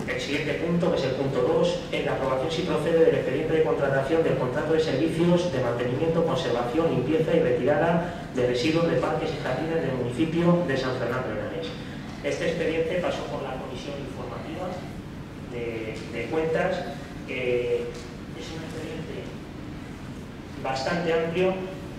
El siguiente punto, que es el punto 2, es la aprobación si procede del expediente de contratación del contrato de servicios de mantenimiento, conservación, limpieza y retirada de residuos de parques y jardines del municipio de San Fernando de Henares. Este expediente pasó por la Comisión Informativa de Cuentas. Es un expediente bastante amplio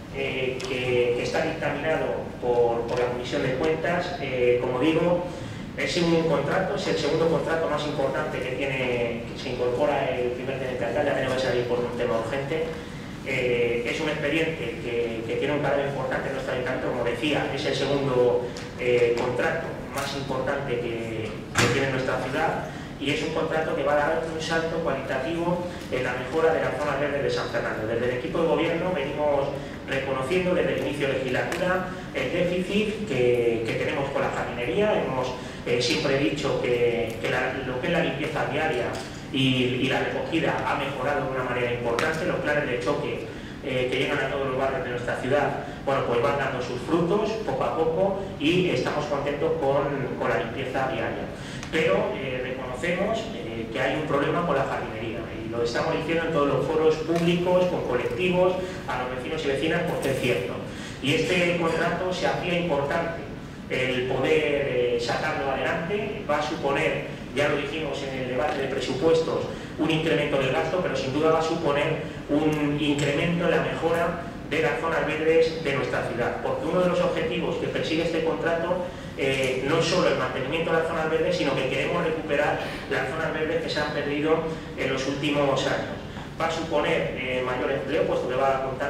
que está dictaminado por la Comisión de Cuentas. Como digo, es un contrato, es el segundo contrato más importante que se incorpora el primer teniente alcalde, ha tenido que salir por un tema urgente. Es un expediente que tiene un cargo importante en nuestro ayuntamiento, como decía, es el segundo contrato más importante que tiene nuestra ciudad, y es un contrato que va a dar un salto cualitativo en la mejora de las zonas verdes de San Fernando. Desde el equipo de gobierno venimos reconociendo desde el inicio de legislatura el déficit que tenemos con la jardinería. Hemos siempre dicho que lo que es la limpieza diaria y la recogida ha mejorado de una manera importante. Los planes de choque que llegan a todos los barrios de nuestra ciudad, bueno, pues van dando sus frutos poco a poco y estamos contentos con la limpieza diaria. Pero reconocemos que hay un problema con la jardinería y lo estamos diciendo en todos los foros públicos, con colectivos, a los vecinos y vecinas, porque es cierto. Y este contrato se hacía importante el poder sacarlo adelante. Va a suponer, ya lo dijimos en el debate de presupuestos, un incremento del gasto, pero sin duda va a suponer un incremento en la mejora de las zonas verdes de nuestra ciudad, porque uno de los objetivos que persigue este contrato no es solo el mantenimiento de las zonas verdes, sino que queremos recuperar las zonas verdes que se han perdido en los últimos años. Va a suponer mayor empleo, puesto que va a contar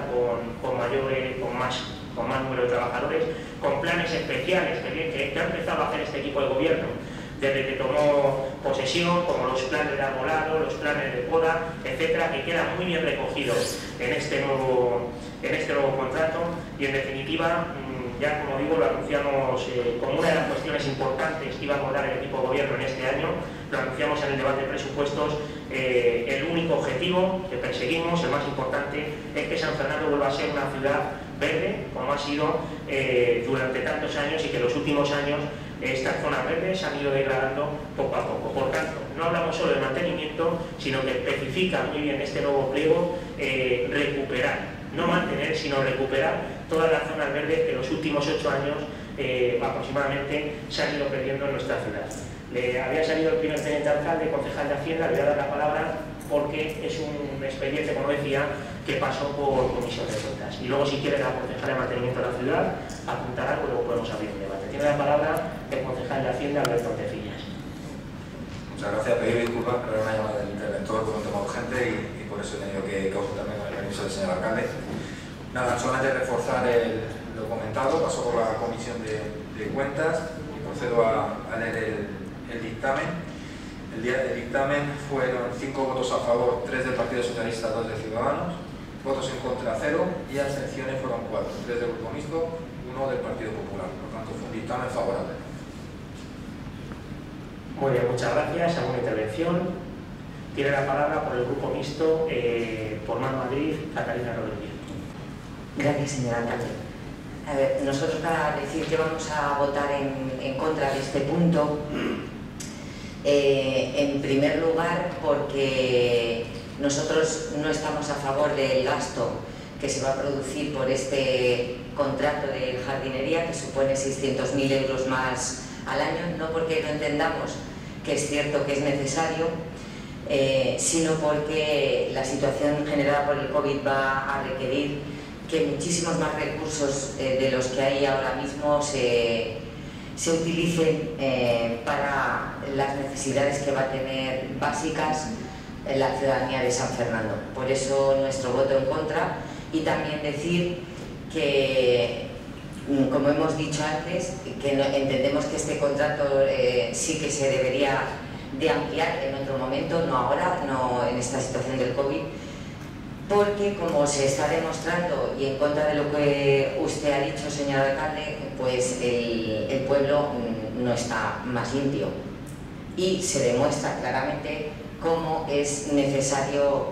con más número de trabajadores, con planes especiales que ha empezado a hacer este equipo de gobierno desde que tomó posesión, como los planes de arbolado, los planes de poda, etcétera, que quedan muy bien recogidos en este nuevo contrato. Y en definitiva, ya como digo, lo anunciamos como una de las cuestiones importantes que iba a abordar el equipo de gobierno en este año. Lo anunciamos en el debate de presupuestos. El único objetivo que perseguimos, el más importante, es que San Fernando vuelva a ser una ciudad verde, como ha sido durante tantos años, y que en los últimos años estas zonas verdes han ido degradando poco a poco. Por tanto, no hablamos solo de mantenimiento, sino que especifica muy bien este nuevo pliego recuperar, no mantener, sino recuperar todas las zonas verdes que en los últimos 8 años aproximadamente se han ido perdiendo en nuestra ciudad. Le había salido el primer teniente alcalde, concejal de Hacienda, le voy a dar la palabra porque es un expediente, como decía, que pasó por Comisión de Cuentas. Y luego, si quiere, la concejal de mantenimiento de la ciudad apuntará, pues luego podemos abrir un debate. Tiene la palabra el concejal de Hacienda, Alberto Tecillas. Muchas gracias. Pedir disculpas, pero era una llamada del interventor por un tema urgente y por eso he tenido que consultarme con el permiso del señor alcalde. Nada, solamente reforzar lo comentado. Pasó por la Comisión de Cuentas y procedo a leer el dictamen. El dictamen fueron 5 votos a favor, 3 del Partido Socialista, 2 de Ciudadanos, votos en contra 0 y abstenciones fueron 4, 3 del Grupo Mixto, 1 del Partido Popular. Por tanto, fue un dictamen favorable. Muy bien, muchas gracias. ¿Alguna intervención? Tiene la palabra por el Grupo Mixto, por Más Madrid, Catalina Rodríguez. Gracias, señor alcalde. A ver, nosotros, para decir que vamos a votar en contra de este punto, en primer lugar porque nosotros no estamos a favor del gasto que se va a producir por este contrato de jardinería, que supone 600.000 euros más al año, no porque no entendamos que es cierto que es necesario, sino porque la situación generada por el COVID va a requerir que muchísimos más recursos de los que hay ahora mismo se utilicen para las necesidades que va a tener básicas la ciudadanía de San Fernando. Por eso nuestro voto en contra, y también decir que, como hemos dicho antes, que entendemos que este contrato sí que se debería de ampliar en otro momento, no ahora, no en esta situación del COVID, porque, como se está demostrando, y en contra de lo que usted ha dicho, señor alcalde, pues el pueblo no está más limpio, y se demuestra claramente cómo es necesario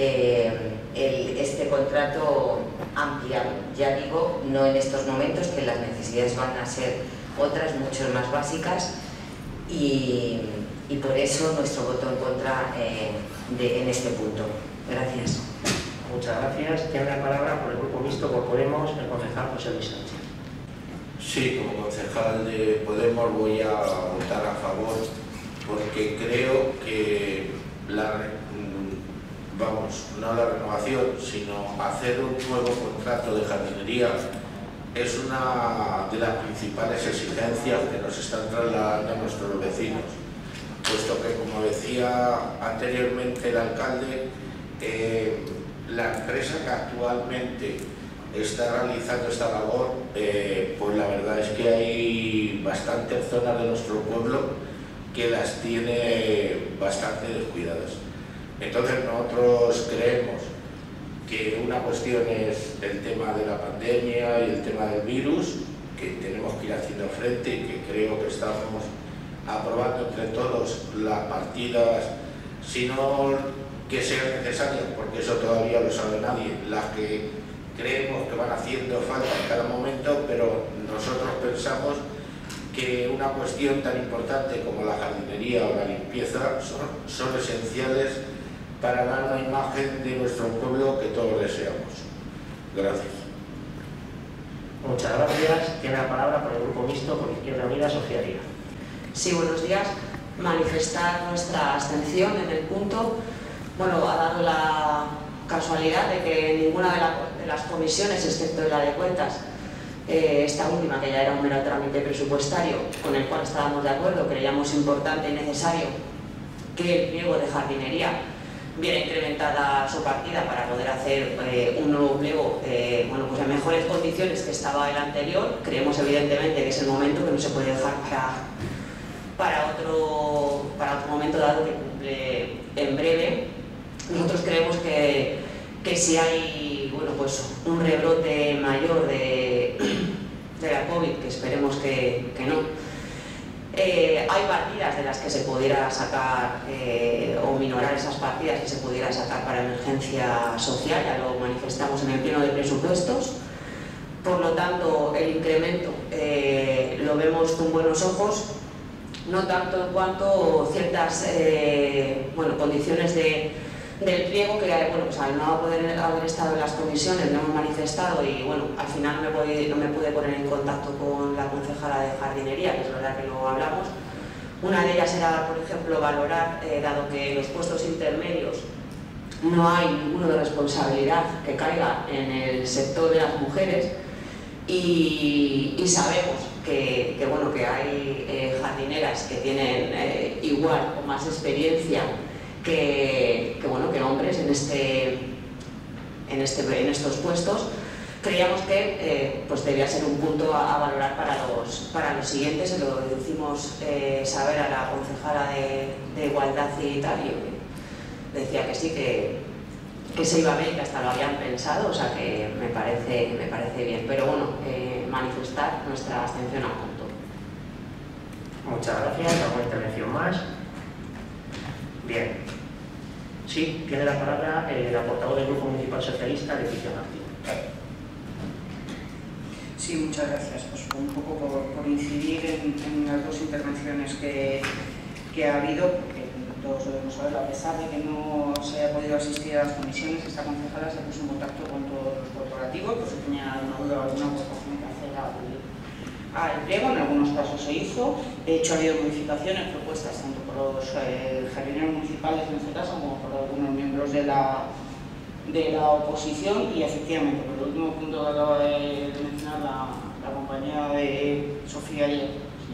este contrato ampliarlo. Ya digo, no en estos momentos, que las necesidades van a ser otras, mucho más básicas, y y por eso nuestro voto en contra en este punto. Gracias. Muchas gracias. Tiene la palabra por el Grupo Mixto por Podemos el concejal José Luis Sánchez. Sí, como concejal de Podemos voy a votar a favor porque creo que no la renovación, sino hacer un nuevo contrato de jardinería es una de las principales exigencias que nos están trasladando nuestros vecinos, puesto que, como decía anteriormente el alcalde, la empresa que actualmente está realizando esta labor, pues la verdad es que hay bastantes zonas de nuestro pueblo que las tiene bastante descuidadas. Entonces nosotros creemos que una cuestión es el tema de la pandemia y el tema del virus, que tenemos que ir haciendo frente y que creo que estamos aprobando entre todos las partidas, si no que sean necesarias, porque eso todavía lo sabe nadie, las que creemos que van haciendo falta en cada momento, pero nosotros pensamos que una cuestión tan importante como la jardinería o la limpieza son esenciales para dar una imagen de nuestro pueblo que todos deseamos. Gracias. Muchas gracias. Tiene la palabra por el Grupo Mixto por Izquierda Unida, Sofía Díaz. Sí, buenos días. Manifestar nuestra abstención en el punto. Bueno, ha dado la casualidad de que ninguna de las comisiones, excepto la de cuentas, esta última, que ya era un mero trámite presupuestario, con el cual estábamos de acuerdo, creíamos importante y necesario que el pliego de jardinería viera incrementada su partida para poder hacer un nuevo pliego bueno, pues en mejores condiciones que estaba el anterior. Creemos evidentemente que es el momento, que no se puede dejar para otro momento dado que cumple en breve. Nosotros creemos que si hay, bueno, pues un rebrote mayor de la COVID, que esperemos que no, hay partidas de las que se pudiera sacar o minorar esas partidas que se pudiera sacar para emergencia social, ya lo manifestamos en el pleno de presupuestos. Por lo tanto, el incremento lo vemos con buenos ojos, no tanto en cuanto a ciertas condiciones del pliego, que bueno, pues al no poder haber estado en las comisiones lo hemos manifestado y bueno, al final no me pude poner en contacto con la concejala de jardinería, que es verdad que lo hablamos. Una de ellas era, por ejemplo, valorar, dado que en los puestos intermedios no hay ninguno de responsabilidad que caiga en el sector de las mujeres, y sabemos que hay jardineras que tienen igual o más experiencia que hombres en estos puestos. Creíamos que pues debía ser un punto a valorar para los siguientes. Se lo hicimos saber a la concejala de Igualdad y tal, y decía que sí, que se iba a ver, que hasta lo habían pensado, o sea que me parece bien. Pero bueno, manifestar nuestra abstención al punto. Muchas gracias. ¿Alguna intervención más? Bien. Sí, tiene la palabra la portavoz del Grupo Municipal Socialista, Leticia Martín. Sí, muchas gracias. Pues un poco por incidir en las dos intervenciones que ha habido, porque todos debemos saberlo, a pesar de que no se haya podido asistir a las comisiones, esta concejala se puso en contacto con todos los corporativos, pues si tenía alguna duda o alguna aportación que hacer al pliego. En algunos casos se hizo. De hecho, ha habido modificaciones propuestas tanto por los jardineros municipales en este caso como por algunos miembros de la oposición, y efectivamente, por el último punto que acaba de mencionar la compañera de Sofía Díaz,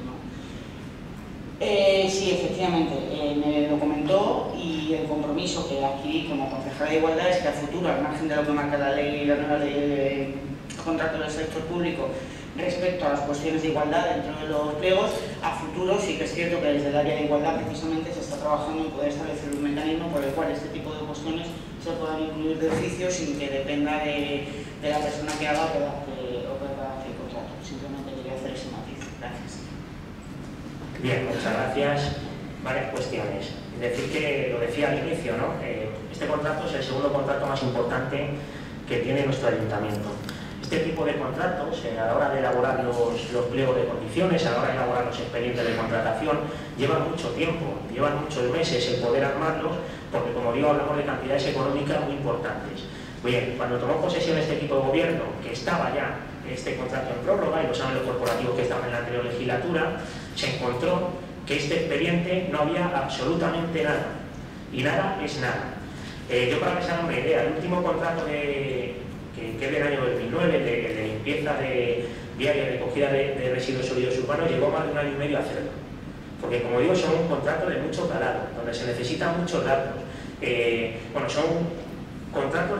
sí, efectivamente, me lo comentó, y el compromiso que adquirí como concejala de Igualdad es que a futuro, al margen de lo que marca la ley y la nueva ley de contrato del sector público respecto a las cuestiones de igualdad dentro de los pliegos, a futuro sí que es cierto que desde el área de igualdad precisamente se está trabajando en poder establecer un mecanismo por el cual este tipo de cuestiones se puedan incluir de oficio sin que dependa de la persona que haga o que haga el contrato. Simplemente quería hacer ese matiz. Gracias. Bien, muchas gracias. Varias cuestiones. Decir que lo decía al inicio, ¿no? Este contrato es el segundo contrato más importante que tiene nuestro ayuntamiento. Este tipo de contratos, a la hora de elaborar los pliegos de condiciones, a la hora de elaborar los expedientes de contratación, llevan mucho tiempo, llevan muchos meses el poder armarlos, porque como digo, hablamos de cantidades económicas muy importantes. Bien, cuando tomó posesión este equipo de gobierno, que estaba ya este contrato en prórroga, y lo saben los corporativos que estaban en la anterior legislatura, se encontró que este expediente no había absolutamente nada, y nada es nada. Yo para que se hagan una idea, el último contrato que es del año 2009, el de limpieza diaria de recogida de residuos sólidos urbanos, llegó más de 1 año y medio a hacerlo. Porque como digo, son un contrato de mucho calado, donde se necesitan muchos datos. Bueno, son contratos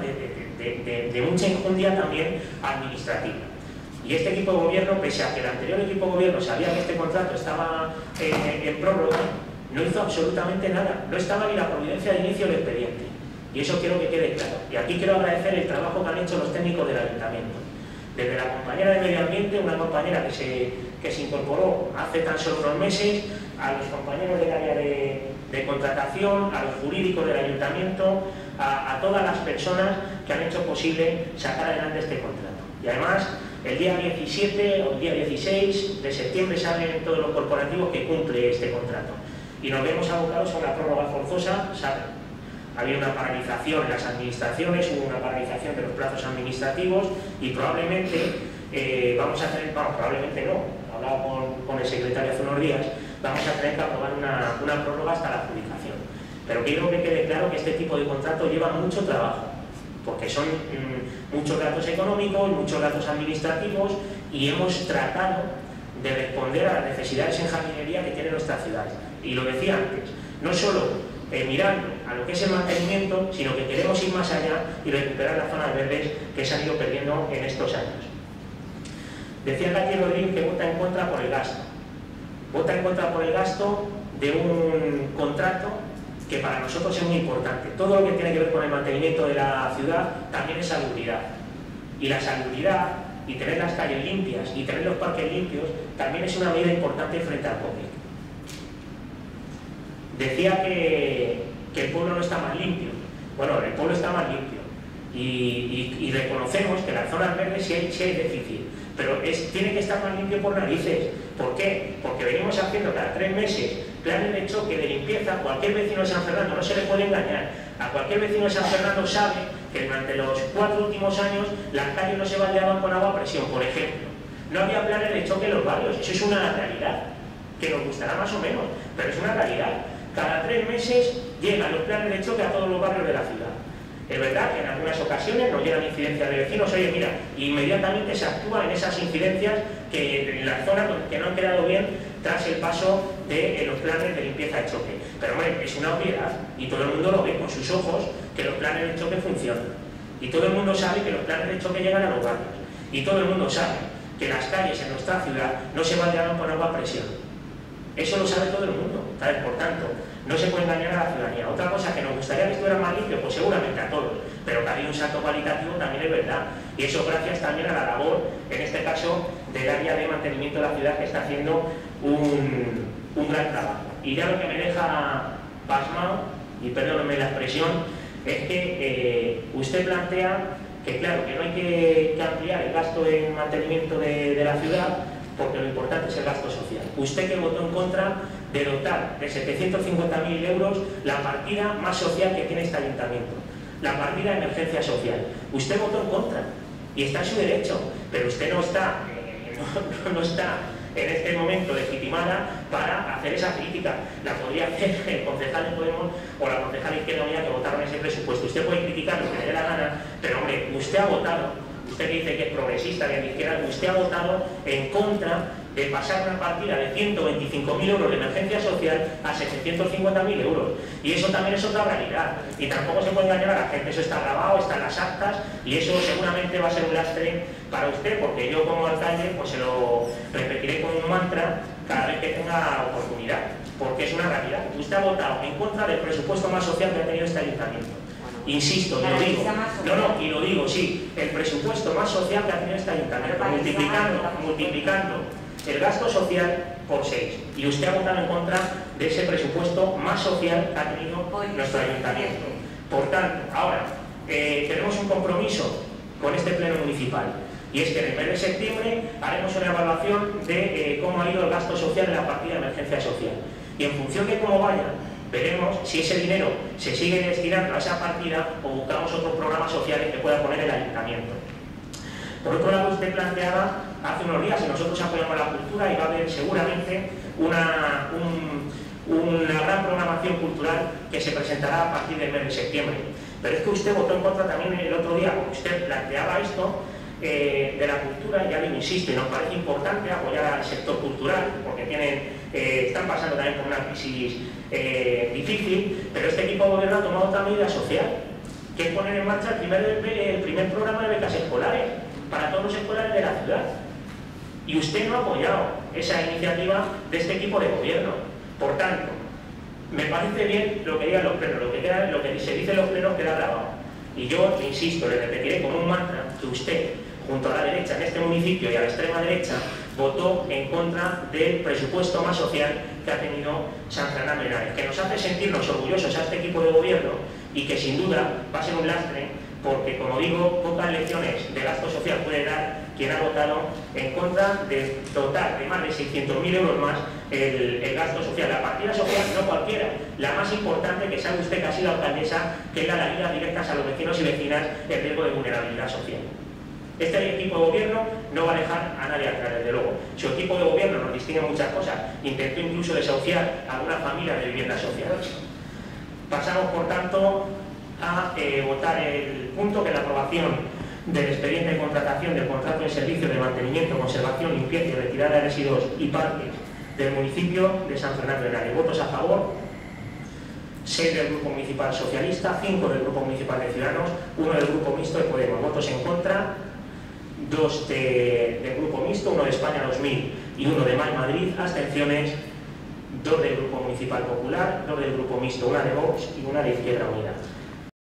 de mucha enjundia también administrativa. Y este equipo de gobierno, pese a que el anterior equipo de gobierno sabía que este contrato estaba en prórroga, no hizo absolutamente nada. No estaba ni la providencia de inicio del expediente. Y eso quiero que quede claro. Y aquí quiero agradecer el trabajo que han hecho los técnicos del ayuntamiento. Desde la compañera de Medio Ambiente, una compañera que se incorporó hace tan solo unos meses, a los compañeros del área de contratación, a los jurídicos del ayuntamiento, a todas las personas que han hecho posible sacar adelante este contrato. Y además, el día 17 o el día 16 de septiembre salen todos los corporativos que cumple este contrato. Y nos vemos abocados a una prórroga forzosa, ¿saben? Había una paralización en las administraciones, hubo una paralización de los plazos administrativos y probablemente vamos a tener, probablemente no, hablaba con el secretario hace unos días, vamos a tener que aprobar una prórroga hasta la adjudicación. Pero quiero que quede claro que este tipo de contrato lleva mucho trabajo, porque son muchos datos económicos, muchos datos administrativos y hemos tratado de responder a las necesidades en jardinería que tiene nuestra ciudad. Y lo decía antes, no solo mirando a lo que es el mantenimiento, sino que queremos ir más allá y recuperar las zonas verdes que se han ido perdiendo en estos años. Decía Katy Rodríguez que vota en contra por el gasto. Vota en contra por el gasto de un contrato que para nosotros es muy importante. Todo lo que tiene que ver con el mantenimiento de la ciudad también es salubridad. Y la salubridad y tener las calles limpias y tener los parques limpios también es una medida importante frente al COVID. Decía que el pueblo no está más limpio. Bueno, el pueblo está más limpio y reconocemos que las zonas verdes sí hay déficit, pero tiene que estar más limpio por narices. ¿Por qué? Porque venimos haciendo cada 3 meses planes de choque de limpieza. Cualquier vecino de San Fernando, no se le puede engañar, a cualquier vecino de San Fernando sabe que durante los 4 últimos años las calles no se baldeaban con agua a presión, por ejemplo. No había planes de choque en los barrios, eso es una realidad, que nos gustará más o menos, pero es una realidad. Cada 3 meses llegan los planes de choque a todos los barrios de la ciudad. Es verdad que en algunas ocasiones nos llegan incidencias de vecinos, oye mira, inmediatamente se actúa en esas incidencias que en las zonas que no han quedado bien tras el paso de los planes de limpieza de choque. Pero hombre, es una obviedad y todo el mundo lo ve con sus ojos que los planes de choque funcionan. Y todo el mundo sabe que los planes de choque llegan a los barrios. Y todo el mundo sabe que las calles en nuestra ciudad no se baldeaban con agua a presión. Eso lo sabe todo el mundo, ¿sabes? Por tanto, no se puede engañar a la ciudadanía. Otra cosa que nos gustaría que estuviera más limpio, pues seguramente a todos, pero que ha habido un salto cualitativo también es verdad. Y eso gracias también a la labor, en este caso, del área de mantenimiento de la ciudad, que está haciendo un gran trabajo. Y ya lo que me deja pasmado, y perdónenme la expresión, es que usted plantea que claro, que no hay que ampliar el gasto en mantenimiento de la ciudad, porque lo importante es el gasto social. Usted que votó en contra de dotar de 750.000 euros la partida más social que tiene este ayuntamiento, la partida de emergencia social. Usted votó en contra y está en su derecho, pero usted no está en este momento legitimada para hacer esa crítica. La podría hacer el concejal de Podemos o la concejal Izquierda Unida que votaron ese presupuesto. Usted puede criticar lo que le dé la gana, pero hombre, usted ha votado. Usted que dice que es progresista, que es de izquierda, usted ha votado en contra de pasar una partida de 125.000 euros de emergencia social a 750.000 euros. Y eso también es otra realidad. Y tampoco se puede engañar a la gente. Eso está grabado, está en las actas y eso seguramente va a ser un lastre para usted, porque yo como alcalde pues se lo repetiré con un mantra cada vez que tenga oportunidad. Porque es una realidad. Usted ha votado en contra del presupuesto más social que ha tenido este ayuntamiento. Insisto, y lo digo, y lo digo, sí, el presupuesto más social que ha tenido este ayuntamiento, multiplicando el gasto social por 6. Y usted ha votado en contra de ese presupuesto más social que ha tenido nuestro ayuntamiento. Por tanto, ahora, tenemos un compromiso con este pleno municipal. Y es que en el mes de septiembre haremos una evaluación de cómo ha ido el gasto social en la partida de emergencia social. Y en función de cómo vaya, veremos si ese dinero se sigue destinando a esa partida o buscamos otros programas sociales que pueda poner el ayuntamiento. Por otro lado, usted planteaba hace unos días que nosotros apoyamos la cultura y va a haber seguramente una gran programación cultural que se presentará a partir del mes de septiembre. Pero es que usted votó en contra también el otro día, porque usted planteaba esto de la cultura, y ya le insisto, y nos parece importante apoyar al sector cultural, porque están pasando también por una crisis difícil, pero este equipo de gobierno ha tomado otra medida social, que es poner en marcha el primer programa de becas escolares para todos los escolares de la ciudad. Y usted no ha apoyado esa iniciativa de este equipo de gobierno. Por tanto, me parece bien lo que digan los plenos, lo que se dice en los plenos queda grabado. Y yo, insisto, le repetiré como un mantra que usted, junto a la derecha en este municipio y a la extrema derecha, votó en contra del presupuesto más social que ha tenido San Fernando de Henares, que nos hace sentirnos orgullosos a este equipo de gobierno y que sin duda va a ser un lastre, porque, como digo, pocas lecciones de gasto social puede dar quien ha votado en contra de dotar de más de 600.000 euros más el gasto social. La partida social, no cualquiera, la más importante, que sabe usted que ha sido alcaldesa, que es la de ayudas directas a los vecinos y vecinas en riesgo de vulnerabilidad social. Este equipo de gobierno no va a dejar a nadie atrás, desde luego. Su equipo de gobierno nos distingue muchas cosas, intentó incluso desahuciar a algunas familias de viviendas sociales. Pasamos, por tanto, a votar el punto, que es la aprobación del expediente de contratación del contrato de servicios de mantenimiento, conservación, limpieza y retirada de residuos y parques del municipio de San Fernando de Henares. Votos a favor: 6 del Grupo Municipal Socialista, 5 del Grupo Municipal de Ciudadanos, 1 del Grupo Mixto de Podemos. Votos en contra: 2 del Grupo Mixto, 1 de España 2000 y 1 de Más Madrid. Abstenciones: 2 del Grupo Municipal Popular, 2 del Grupo Mixto, 1 de Vox y 1 de Izquierda Unida.